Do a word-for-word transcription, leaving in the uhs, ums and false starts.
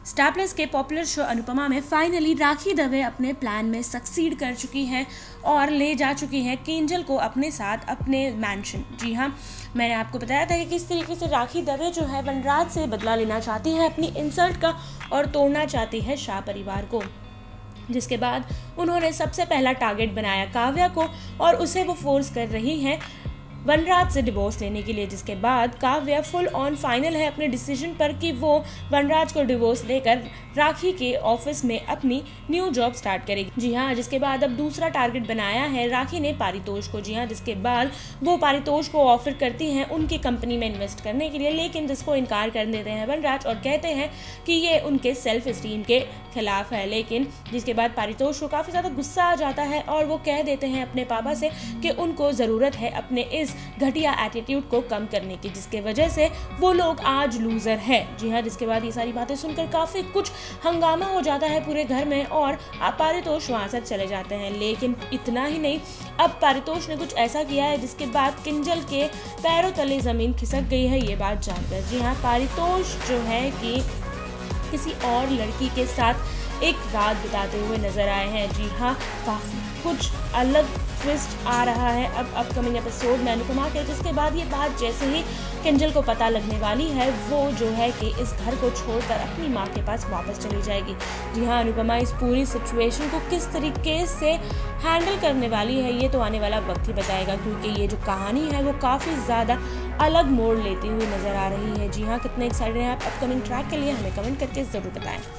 Star Plus के popular show Anupamaa में finally राखी दवे अपने प्लान में सक्सीड कर चुकी हैं और ले जा चुकी हैं किंजल को अपने साथ अपने मैंशन। जी हाँ, मैंने आपको बताया था कि किस तरीके से राखी दवे जो है वनराज से बदला लेना चाहती है अपनी इंसल्ट का और तोड़ना चाहती है शाह परिवार को, जिसके बाद उन्होंने सबसे पहला टारगेट बनाया काव्या को और उसे वो फोर्स कर रही हैं वनराज से डिवोर्स लेने के लिए, जिसके बाद काव्या फुल ऑन फाइनल है अपने डिसीजन पर कि वो वनराज को डिवोर्स लेकर राखी के ऑफिस में अपनी न्यू जॉब स्टार्ट करेगी। जी हाँ, जिसके बाद अब दूसरा टारगेट बनाया है राखी ने पारितोष को। जी हाँ, जिसके बाद वो पारितोष को ऑफर करती हैं उनकी कंपनी में इन्वेस्ट करने के लिए, लेकिन जिसको इनकार कर देते हैं वनराज और कहते हैं कि ये उनके सेल्फ स्टीम के खिलाफ है। लेकिन जिसके बाद पारितोष को काफ़ी ज़्यादा गुस्सा आ जाता है और वो कह देते हैं अपने पापा से कि उनको ज़रूरत है अपने इस घटिया एटीट्यूड को कम करने की, जिसके वजह से वो लोग आज लूजर है। जी हाँ, जिसके बाद ये सारी बातें सुनकर काफ़ी कुछ हंगामा हो जाता है पूरे घर में और पारितोष वहाँ से चले जाते हैं। लेकिन इतना ही नहीं, अब पारितोष ने कुछ ऐसा किया है जिसके बाद किंजल के पैरों तले ज़मीन खिसक गई है ये बात जानकर। जी हाँ, पारितोष जो है कि किसी और लड़की के साथ एक रात बिताते हुए नजर आए हैं। जी हाँ, काफ़ी कुछ अलग ट्विस्ट आ रहा है अब अपकमिंग एपिसोड में अनुपमा के, जिसके बाद ये बात जैसे ही किंजल को पता लगने वाली है वो जो है कि इस घर को छोड़कर अपनी माँ के पास वापस चली जाएगी। जी हाँ, अनुपमा इस पूरी सिचुएशन को किस तरीके से हैंडल करने वाली है ये तो आने वाला वक्त ही बताएगा, क्योंकि ये जो कहानी है वो काफ़ी ज़्यादा अलग मोड़ लेती हुई नज़र आ रही है। जी हाँ, कितने एक्साइटेड हैं आप अपकमिंग ट्रैक के लिए, हमें कमेंट करके ज़रूर बताएं।